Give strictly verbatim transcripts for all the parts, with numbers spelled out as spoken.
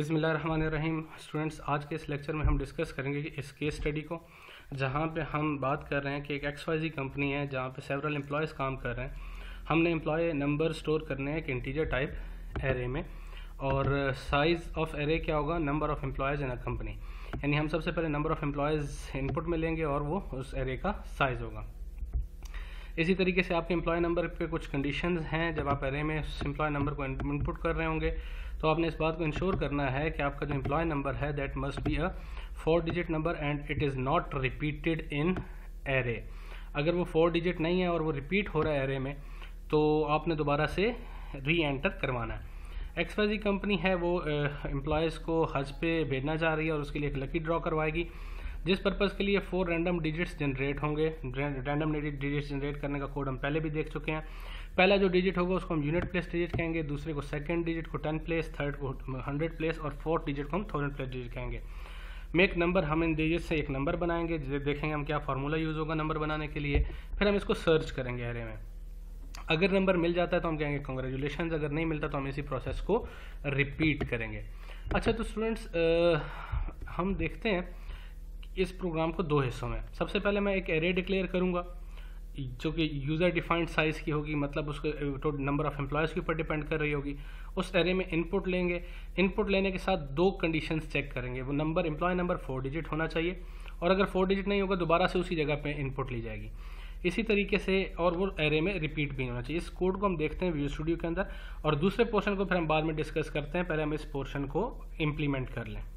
बिस्मिल्लाहिर्रहमानिर्रहीम। स्टूडेंट्स, आज के इस लेक्चर में हम डिस्कस करेंगे कि इस केस स्टडी को, जहाँ पे हम बात कर रहे हैं कि एक एक्स वाई जी कंपनी है जहाँ पे सेवरल एम्प्लॉयज़ काम कर रहे हैं। हमने एम्प्लॉय नंबर स्टोर करने हैं एक इंटीजर टाइप एरे में, और साइज़ ऑफ एरे क्या होगा, number of employees in a company. यानी हम सबसे पहले नंबर ऑफ एम्प्लॉयज़ इनपुट में लेंगे और वो उस एरे का साइज़ होगा। इसी तरीके से आपके एम्प्लॉय नंबर पे कुछ कंडीशंस हैं। जब आप एरे में उस एम्प्लॉय नंबर को इनपुट कर रहे होंगे तो आपने इस बात को इंश्योर करना है कि आपका जो एम्प्लॉय नंबर है that must be a four digit number and it is not repeated in array. अगर वो फोर डिजिट नहीं है और वो रिपीट हो रहा है एरे में तो आपने दोबारा से री एंटर करवाना है। एक्स वाई जी कंपनी है वो एम्प्लॉयज़ को हज पे भेजना चाह रही है और उसके लिए एक लकी ड्रॉ करवाएगी, जिस पर्पज़ के लिए फोर रैंडम डिजिट्स जनरेट होंगे। रैंडम डिजिट्स जनरेट करने का कोड हम पहले भी देख चुके हैं। पहला जो डिजिट होगा उसको हम यूनिट प्लेस डिजिट कहेंगे, दूसरे को सेकंड डिजिट को टेन प्लेस, थर्ड को हंड्रेड प्लेस और फोर्थ डिजिट को हम थाउजेंड प्लेस डिजिट कहेंगे। मेक नंबर, हम इन डिजिट से एक नंबर बनाएंगे, देखेंगे हम क्या फार्मूला यूज़ होगा नंबर बनाने के लिए। फिर हम इसको सर्च करेंगे एरे में। अगर नंबर मिल जाता है तो हम कहेंगे कॉन्ग्रेचुलेशन, अगर नहीं मिलता तो हम इसी प्रोसेस को रिपीट करेंगे। अच्छा, तो स्टूडेंट्स हम देखते हैं इस प्रोग्राम को दो हिस्सों में। सबसे पहले मैं एक एरे डिक्लेयर करूंगा जो कि यूज़र डिफाइंड साइज़ की होगी, मतलब उसको नंबर ऑफ एम्प्लॉयज़ के ऊपर डिपेंड कर रही होगी। उस एरे में इनपुट लेंगे, इनपुट लेने के साथ दो कंडीशंस चेक करेंगे। वो number employee number four digit होना चाहिए और अगर फोर डिजिट नहीं होगा दोबारा से उसी जगह पे इनपुट ली जाएगी। इसी तरीके से और वो एरे में रिपीट भी होना चाहिए। इस कोड को हम देखते हैं व्यू स्टूडियो के अंदर और दूसरे पोर्शन को फिर हम बाद में डिस्कस करते हैं। पहले हम इस पोर्शन को इम्प्लीमेंट कर लें।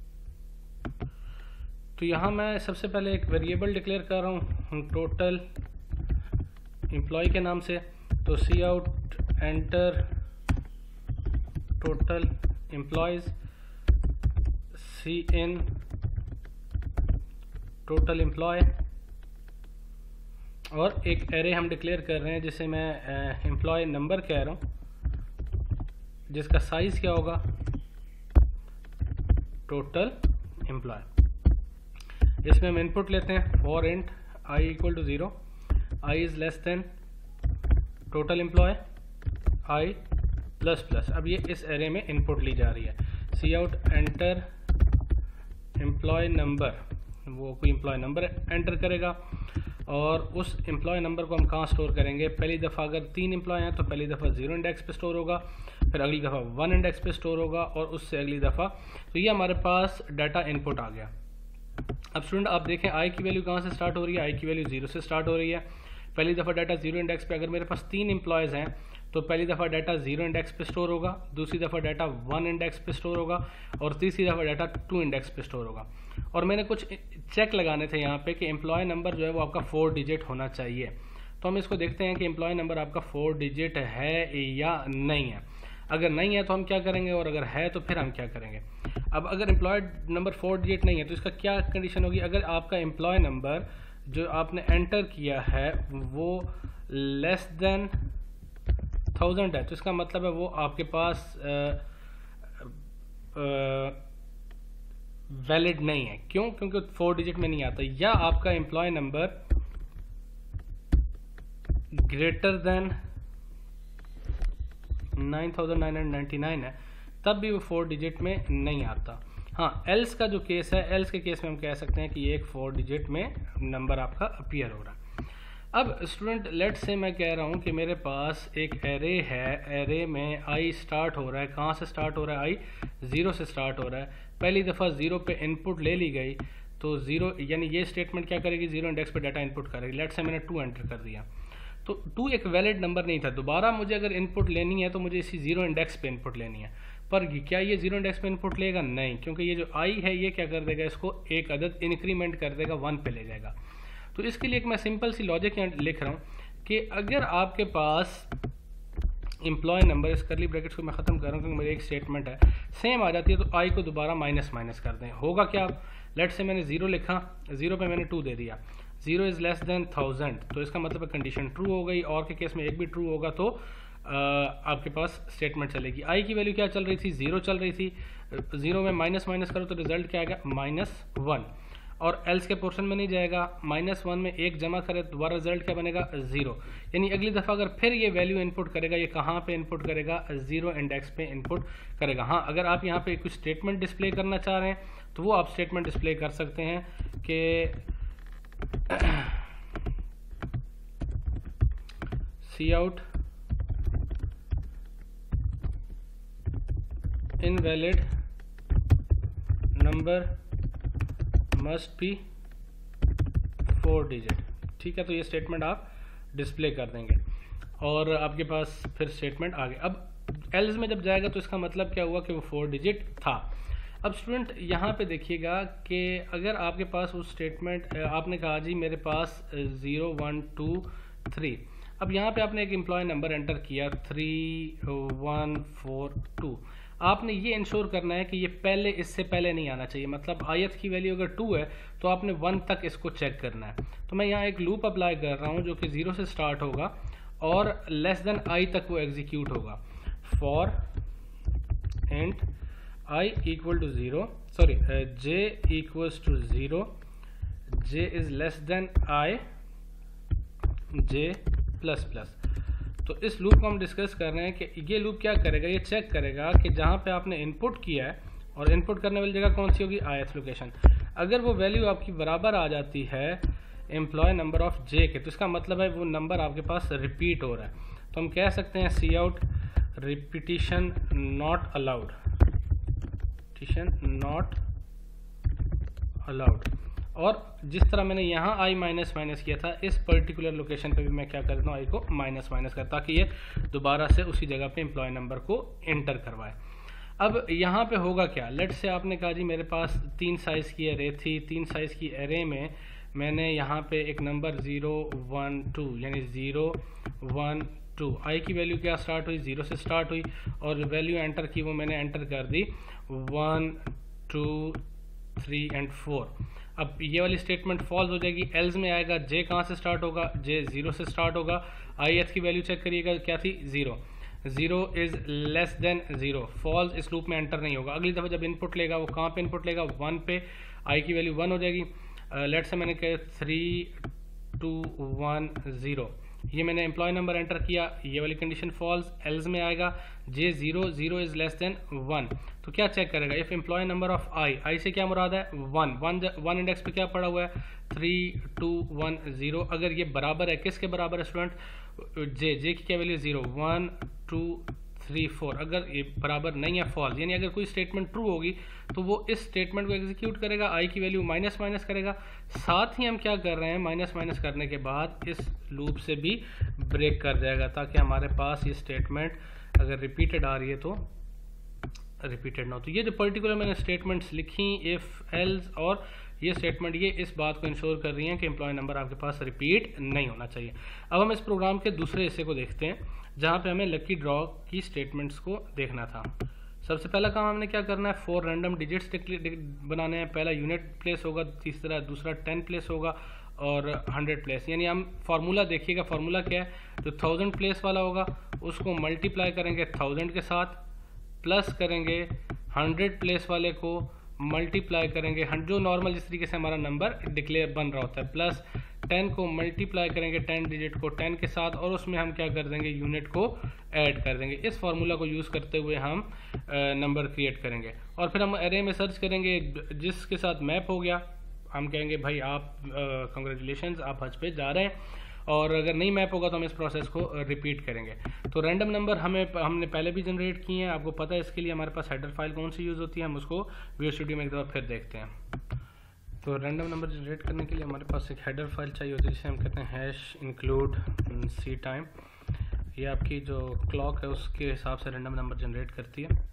तो यहाँ मैं सबसे पहले एक वेरिएबल डिक्लेयर कर रहा हूँ टोटल एम्प्लॉय के नाम से। तो C out enter total employees, C in total employee, और एक एरे हम डिक्लेयर कर रहे हैं जिसे मैं एम्प्लॉय नंबर कह रहा हूँ, जिसका साइज़ क्या होगा, टोटल एम्प्लॉय। इसमें हम इनपुट लेते हैं for int I equal to zero, I is less than total employee I plus plus. अब ये इस एरे में इनपुट ली जा रही है। C out enter employee number, वो कोई एम्प्लॉय नंबर एंटर करेगा और उस एम्प्लॉय नंबर को हम कहाँ स्टोर करेंगे। पहली दफ़ा अगर तीन एम्प्लॉय हैं तो पहली दफ़ा ज़ीरो इंडेक्स पे स्टोर होगा, फिर अगली दफ़ा वन इंडेक्स पे स्टोर होगा और उससे अगली दफ़ा। तो ये हमारे पास डाटा इनपुट आ गया। अब स्टूडेंट आप देखें आई की वैल्यू कहाँ से स्टार्ट हो रही है, आई की वैल्यू जीरो से स्टार्ट हो रही है। पहली दफ़ा डाटा जीरो इंडेक्स पे, अगर मेरे पास तीन एम्प्लॉयज़ हैं तो पहली दफ़ा डाटा जीरो इंडेक्स पे स्टोर होगा, दूसरी दफ़ा डाटा वन इंडेक्स पे स्टोर होगा और तीसरी दफ़ा डाटा टू इंडेक्स पे स्टोर होगा। और मैंने कुछ चेक लगाने थे यहाँ पे कि एम्प्लॉय नंबर जो है वो आपका फोर डिजिट होना चाहिए। तो हम इसको देखते हैं कि एम्प्लॉय नंबर आपका फोर डिजिट है या नहीं है। अगर नहीं है तो हम क्या करेंगे और अगर है तो फिर हम क्या करेंगे। अब अगर एम्प्लॉय नंबर फोर डिजिट नहीं है तो इसका क्या कंडीशन होगी। अगर आपका एम्प्लॉय नंबर जो आपने एंटर किया है वो लेस देन थाउजेंड है तो इसका मतलब है वो आपके पास वैलिड नहीं है। क्यों? क्योंकि फोर डिजिट में नहीं आता। या आपका employee number greater than nine thousand nine hundred ninety nine है तब भी वो फोर डिजिट में नहीं आता। हाँ, एल्स का जो केस है, एल्स के केस में हम कह सकते हैं कि ये एक फोर डिजिट में नंबर आपका अपीयर हो रहा है। अब स्टूडेंट लेट से मैं कह रहा हूँ कि मेरे पास एक एरे है, एरे में आई स्टार्ट हो रहा है। कहाँ से स्टार्ट हो रहा है? आई ज़ीरो से स्टार्ट हो रहा है। पहली दफ़ा ज़ीरो पे इनपुट ले ली गई तो ज़ीरो, यानी ये स्टेटमेंट क्या करेगी, ज़ीरो इंडेक्स पे डाटा इनपुट करेगी। लेट से मैंने टू एंटर कर दिया तो टू एक वैलिड नंबर नहीं था। दोबारा मुझे अगर इनपुट लेनी है तो मुझे इसी ज़ीरो इंडेक्स पे इनपुट लेनी है। पर क्या ये ज़ीरो इंडेक्स पे इनपुट लेगा? नहीं, क्योंकि ये जो आई है ये क्या कर देगा, इसको एक अदद इंक्रीमेंट कर देगा, वन पे ले जाएगा। तो इसके लिए एक मैं सिंपल सी लॉजिक यहाँ लिख रहा हूँ कि अगर आपके पास एम्प्लॉय नंबर, इस करली ब्रैकेट्स को मैं ख़त्म कर रहा हूँ क्योंकि मेरी एक स्टेटमेंट है, सेम आ जाती है तो आई को दोबारा माइनस माइनस कर दें। होगा क्या? लेट से मैंने ज़ीरो लिखा, ज़ीरो पे मैंने टू दे दिया, zero is less than thousand तो इसका मतलब कंडीशन ट्रू हो गई। और के केस में एक भी ट्रू होगा तो आ, आपके पास स्टेटमेंट चलेगी। आई की वैल्यू क्या चल रही थी? ज़ीरो चल रही थी। ज़ीरो में माइनस माइनस करो तो रिजल्ट क्या आएगा? Minus one. और एल्स के पोर्शन में नहीं जाएगा, माइनस वन में एक जमा करे तो दोबारा रिजल्ट क्या बनेगा, ज़ीरो। यानी अगली दफ़ा अगर फिर ये वैल्यू इनपुट करेगा, ये कहाँ पे इनपुट करेगा, ज़ीरो इंडेक्स पे इनपुट करेगा। हाँ, अगर आप यहाँ पे कुछ स्टेटमेंट डिस्प्ले करना चाह रहे हैं तो वो आप स्टेटमेंट डिस्प्ले कर सकते हैं कि C out invalid number must be four digit. ठीक है, तो ये स्टेटमेंट आप डिस्प्ले कर देंगे और आपके पास फिर स्टेटमेंट आ गया। अब एल्स में जब जाएगा तो इसका मतलब क्या हुआ कि वो फोर डिजिट था। अब स्टूडेंट यहाँ पे देखिएगा कि अगर आपके पास वो स्टेटमेंट, आपने कहा जी मेरे पास ज़ीरो वन टू थ्री, अब यहाँ पे आपने एक एम्प्लॉय नंबर एंटर किया थ्री वन फोर टू, आपने ये इंश्योर करना है कि ये पहले, इससे पहले नहीं आना चाहिए। मतलब आयत की वैल्यू अगर टू है तो आपने वन तक इसको चेक करना है। तो मैं यहाँ एक लूप अप्लाई कर रहा हूँ जो कि ज़ीरो से स्टार्ट होगा और लेस देन आई तक वो एग्जीक्यूट होगा। For int i equal to zero, sorry uh, j equals to zero, j is less than I, j plus plus। तो इस लूप को हम डिस्कस कर रहे हैं कि ये लूप क्या करेगा, ये चेक करेगा कि जहाँ पे आपने इनपुट किया है, और इनपुट करने वाली जगह कौन सी होगी, ith लोकेशन, अगर वो वैल्यू आपकी बराबर आ जाती है एम्प्लॉय नंबर ऑफ j के, तो इसका मतलब है वो नंबर आपके पास रिपीट हो रहा है। तो हम कह सकते हैं C out repetition not allowed, not allowed. और जिस तरह मैंने यहाँ आई माइनस माइनस किया था, इस पर्टिकुलर लोकेशन पे भी मैं क्या करता हूँ, आई को माइनस माइनस करता, ताकि ये दोबारा से उसी जगह पे एम्प्लॉय नंबर को एंटर करवाए। अब यहाँ पे होगा क्या, लेट से आपने कहा जी मेरे पास तीन साइज़ की एरे थी, तीन साइज़ की एरे में मैंने यहाँ पे एक नंबर ज़ीरो वन टू यानी ज़ीरो वन टू, आई की वैल्यू क्या स्टार्ट हुई, ज़ीरो से स्टार्ट हुई और वैल्यू एंटर की वो मैंने एंटर कर दी one two three and four. अब ये वाली स्टेटमेंट फॉल्स हो जाएगी, एल्स में आएगा जे कहाँ से स्टार्ट होगा, जे ज़ीरो से स्टार्ट होगा, आई एथ की वैल्यू चेक करिएगा क्या थी, zero, zero is less than zero, false इस लूप में एंटर नहीं होगा। अगली दफ़ा जब इनपुट लेगा वो कहाँ पे इनपुट लेगा, वन पे, आई की वैल्यू वन हो जाएगी। लेट से मैंने कहा थ्री टू वन ज़ीरो, ये मैंने एम्प्लॉय नंबर एंटर किया, ये वाली कंडीशन फॉल्स, एल्स में आएगा J zero, zero is less than one, तो क्या चेक करेगा, if employee number of I, I से क्या मुराद है, वन, वन वन इंडेक्स पे क्या पड़ा हुआ है, थ्री टू वन ज़ीरो, अगर ये बराबर है, किसके बराबर है स्टूडेंट, जे, जे की क्या value zero, one two three four, अगर ये बराबर नहीं है फॉल्स, यानी अगर कोई स्टेटमेंट ट्रू होगी तो वो इस स्टेटमेंट को एग्जीक्यूट करेगा, आई की वैल्यू माइनस माइनस करेगा। साथ ही हम क्या कर रहे हैं, माइनस माइनस करने के बाद इस लूप से भी ब्रेक कर जाएगा, ताकि हमारे पास ये स्टेटमेंट अगर रिपीटेड आ रही है तो रिपीटेड ना हो। तो ये जो पर्टिकुलर मैंने स्टेटमेंट्स लिखी, इफ़, एल्स और ये स्टेटमेंट, ये इस बात को इंश्योर कर रही हैं कि एम्प्लॉय नंबर आपके पास रिपीट नहीं होना चाहिए। अब हम इस प्रोग्राम के दूसरे हिस्से को देखते हैं, जहाँ पे हमें लकी ड्रॉ की स्टेटमेंट्स को देखना था। सबसे पहला काम हमने क्या करना है, फोर रैंडम डिजिट्स बनाने हैं। पहला यूनिट प्लेस होगा, तीसरा दूसरा टेन प्लेस होगा और हंड्रेड प्लेस। यानी हम फार्मूला देखिएगा, फार्मूला क्या है, जो थाउजेंड प्लेस वाला होगा उसको मल्टीप्लाई करेंगे थाउजेंड के साथ, प्लस करेंगे हंड्रेड प्लेस वाले को मल्टीप्लाई करेंगे, जो नॉर्मल जिस तरीके से हमारा नंबर डिक्लेयर बन रहा होता है, प्लस टेन को मल्टीप्लाई करेंगे टेन डिजिट को टेन के साथ, और उसमें हम क्या कर देंगे, यूनिट को ऐड कर देंगे। इस फार्मूला को यूज़ करते हुए हम नंबर क्रिएट करेंगे और फिर हम एरे में सर्च करेंगे, जिसके साथ मैप हो गया हम कहेंगे भाई आप कंग्रेचुलेशंस, आप हज पे जा रहे हैं, और अगर नहीं मैप होगा तो हम इस प्रोसेस को रिपीट करेंगे। तो रैंडम नंबर हमें हमने पहले भी जनरेट किए हैं, आपको पता है, इसके लिए हमारे पास हेडर फाइल कौन सी यूज़ होती है, हम उसको वीडियो स्टूडियो में एक दफ़ा फिर देखते हैं। तो रैंडम नंबर जनरेट करने के लिए हमारे पास एक हेडर फाइल चाहिए होती है, जिसे हम कहते हैं हैश इंक्लूड सी टाइम। ये आपकी जो क्लॉक है उसके हिसाब से रैंडम नंबर जनरेट करती है।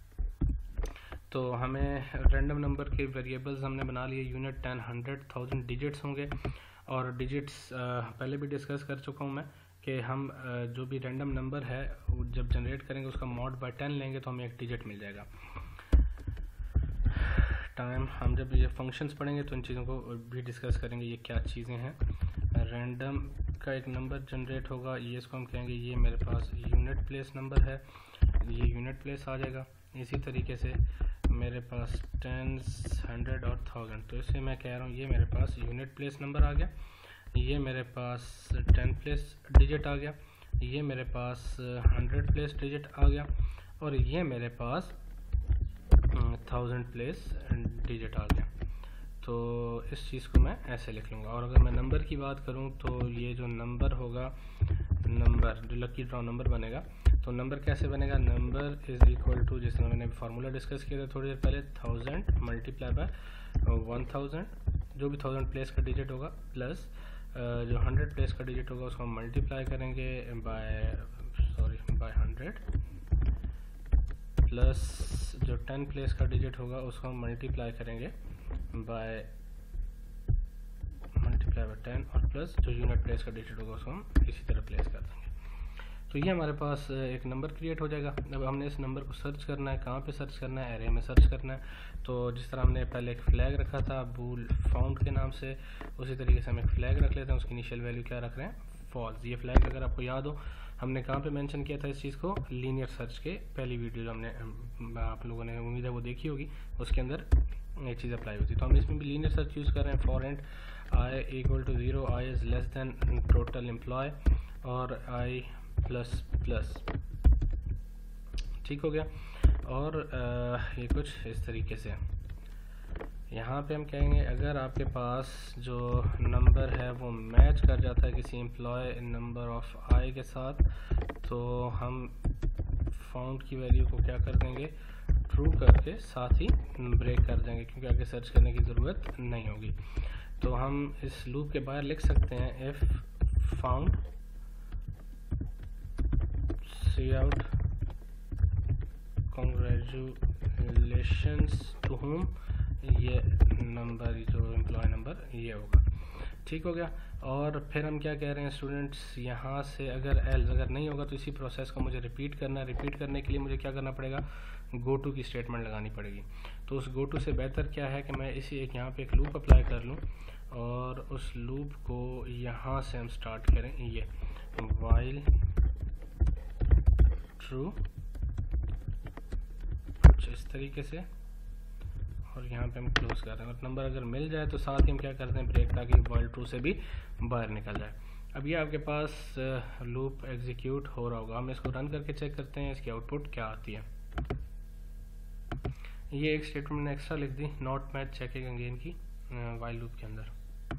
तो हमें रैंडम नंबर के वेरिएबल्स हमने बना लिए, unit, ten, hundred, thousand digits होंगे, और डिजिट्स पहले भी डिस्कस कर चुका हूँ मैं कि हम जो भी रैंडम नंबर है जब जनरेट करेंगे उसका मॉड बाय टेन लेंगे तो हमें एक डिजिट मिल जाएगा। टाइम, हम जब ये फंक्शंस पढ़ेंगे तो इन चीज़ों को भी डिस्कस करेंगे, ये क्या चीज़ें हैं। रैंडम का एक नंबर जनरेट होगा, ये इसको हम कहेंगे ये मेरे पास यूनिट प्लेस नंबर है, ये यूनिट प्लेस आ जाएगा। इसी तरीके से मेरे पास टेंस, हंड्रेड और थाउजेंड, तो इसे मैं कह रहा हूँ ये मेरे पास यूनिट प्लेस नंबर आ गया, ये मेरे पास टेन प्लेस डिजिट आ गया, ये मेरे पास हंड्रेड प्लेस डिजिट आ गया, और ये मेरे पास थाउजेंड प्लेस डिजिट आ गया। तो इस चीज़ को मैं ऐसे लिख लूँगा। और अगर मैं नंबर की बात करूँ तो ये जो नंबर होगा, नंबर जो लकी ड्रॉ नंबर बनेगा, तो नंबर कैसे बनेगा, नंबर इज़ इक्वल टू, जिस तरह मैंने फार्मूला डिस्कस किया था थोड़ी देर पहले, thousand multiply by one thousand, जो भी थाउजेंड प्लेस का डिजिट होगा, प्लस जो हंड्रेड प्लेस का डिजिट होगा उसको हम मल्टीप्लाई करेंगे by sorry by hundred, plus जो टेन प्लेस का डिजिट होगा उसको हम मल्टीप्लाई करेंगे बाय मल्टीप्लाई बाय टेन, और प्लस जो यूनिट प्लेस का डिजिट होगा उसको हम इसी तरह प्लेस कर देंगे। तो ये हमारे पास एक नंबर क्रिएट हो जाएगा। अब हमने इस नंबर को सर्च करना है, कहाँ पे सर्च करना है, एरे में सर्च करना है। तो जिस तरह हमने पहले एक फ्लैग रखा था बूल फाउंड के नाम से, उसी तरीके से हम एक फ्लैग रख लेते हैं, उसकी इनिशियल वैल्यू क्या रख रहे हैं, फॉल्स। ये फ्लैग अगर आपको याद हो, हमने कहाँ पे मेंशन किया था इस चीज़ को, लीनियर सर्च के पहली वीडियो जो हमने, आप लोगों ने उम्मीद है वो देखी होगी, उसके अंदर एक चीज़ अप्लाई होती है। तो हम इसमें भी लीनियर सर्च यूज़ कर रहे हैं। For and I equal to zero, I is less than total employee, और आई प्लस प्लस, ठीक हो गया। और आ, ये कुछ इस तरीके से यहाँ पे हम कहेंगे अगर आपके पास जो नंबर है वो मैच कर जाता है किसी एम्प्लॉय नंबर ऑफ आई के साथ, तो हम फाउंड की वैल्यू को क्या कर देंगे, ट्रू करके साथ ही ब्रेक कर देंगे, क्योंकि आगे सर्च करने की ज़रूरत नहीं होगी। तो हम इस लूप के बाहर लिख सकते हैं if found C out congratulations to home, ये नंबर जो एम्प्लॉय नंबर ये होगा, ठीक हो गया। और फिर हम क्या कह रहे हैं स्टूडेंट्स, यहाँ से अगर एल्स अगर नहीं होगा तो इसी प्रोसेस को मुझे रिपीट करना है। रिपीट करने के लिए मुझे क्या करना पड़ेगा, गो टू की स्टेटमेंट लगानी पड़ेगी। तो उस गो टू से बेहतर क्या है कि मैं इसी एक यहाँ पे एक लूप अप्लाई कर लूँ, और उस लूप को यहाँ से हम स्टार्ट करें, ये वाइल ट्रू, कुछ इस तरीके से, और यहाँ पे हम क्लोज कर रहे हैं। और नंबर अगर मिल जाए तो साथ ही हम क्या करते हैं, ब्रेक, ताकि वाइल ट्रू से भी बाहर निकल जाए। अब ये आपके पास लूप एग्जीक्यूट हो रहा होगा, हम इसको रन करके चेक करते हैं इसकी आउटपुट क्या आती है। ये एक स्टेटमेंट ने एक्स्ट्रा लिख दी, नॉट मैच चेकिंग अगेन की वाइल लूप के अंदर।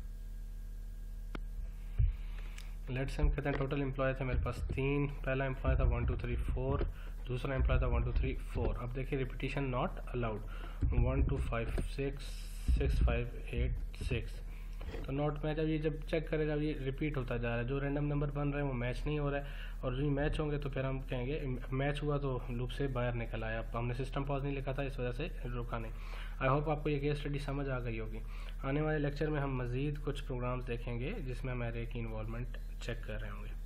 लेट्स हम कहते हैं टोटल एम्प्लॉय थे मेरे पास तीन, पहला एम्प्लॉय था वन टू थ्री फोर, दूसरा एम्प्लॉय था वन टू थ्री फोर। अब देखिए repetition not allowed, one two five six six five eight six, तो नॉट मैच। अब ये जब चेक करेगा ये रिपीट होता जा रहा है, जो रैंडम नंबर बन रहे हैं वो मैच नहीं हो रहा है, और जो मैच होंगे तो फिर हम कहेंगे मैच हुआ तो लूप से बाहर निकल आया। अब हमने सिस्टम पॉज नहीं लिखा था, इस वजह से रुका नहीं। आई होप आपको ये केस स्टडी समझ आ गई होगी। आने वाले लेक्चर में हम मज़ीद कुछ प्रोग्राम्स देखेंगे जिसमें हम एरे की इन्वॉल्वमेंट चेक कर रहे होंगे।